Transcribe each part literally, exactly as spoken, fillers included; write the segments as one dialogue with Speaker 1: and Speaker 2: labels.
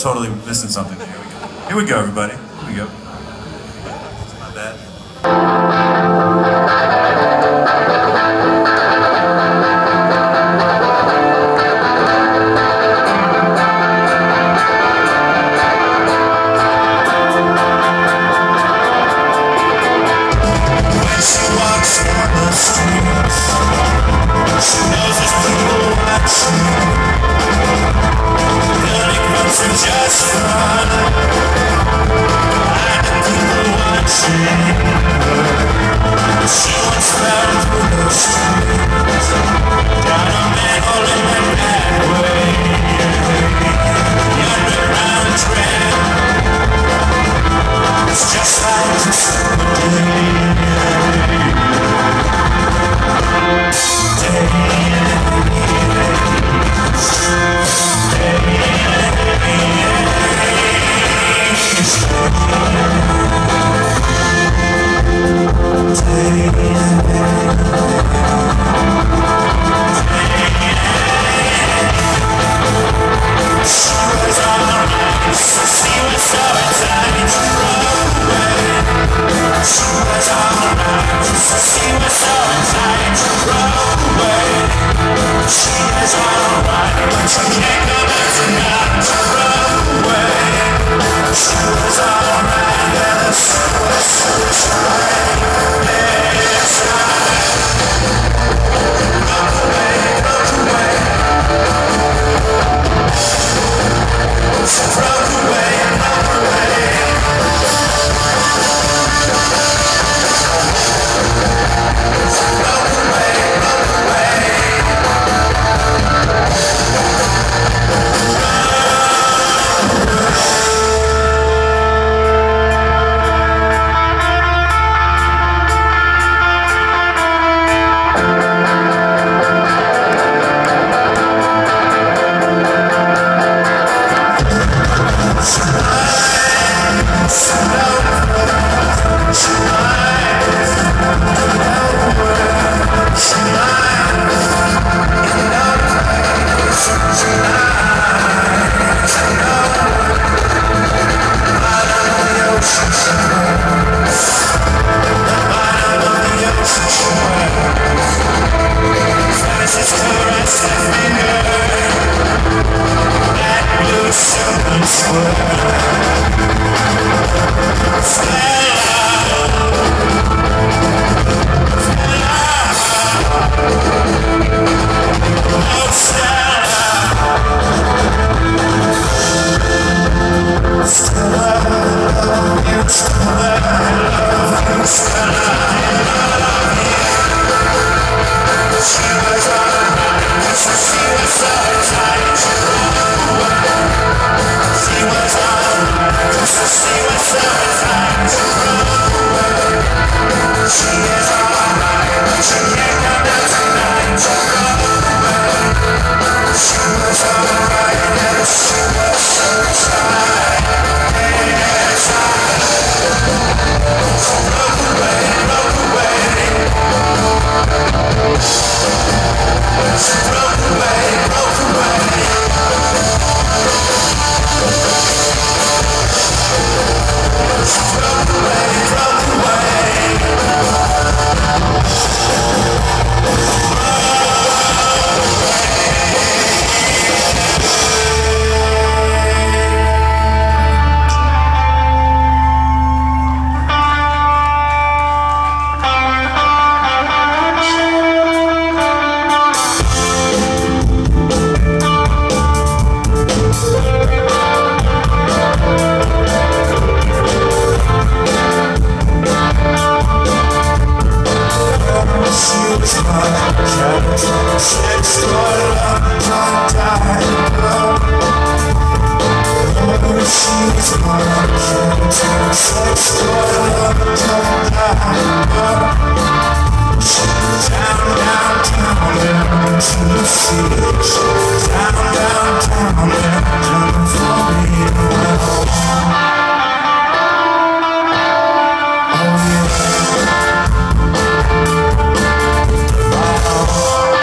Speaker 1: totally missing something. Here we go. Here we go, everybody. Here we go. It's not bad. When she walks down the streets, she knows there's people watching. Just fun, and the people watching her. She wants down through the streets, down a manhole in that bad way. The underground train, it's just like the summer day. Day, day,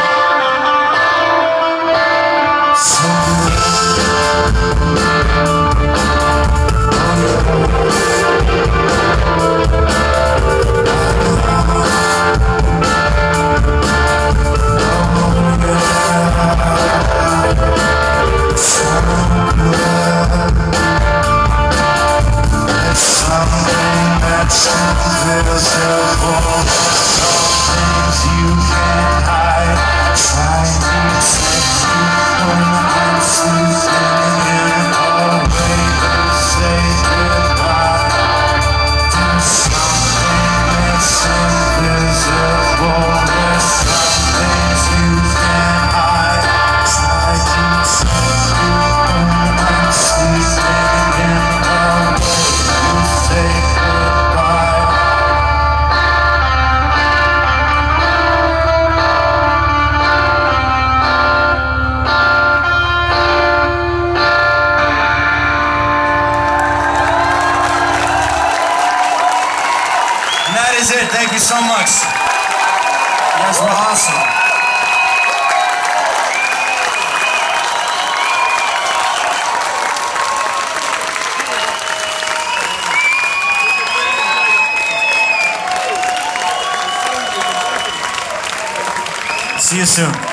Speaker 2: So
Speaker 1: you so much. You guys were awesome. See you soon.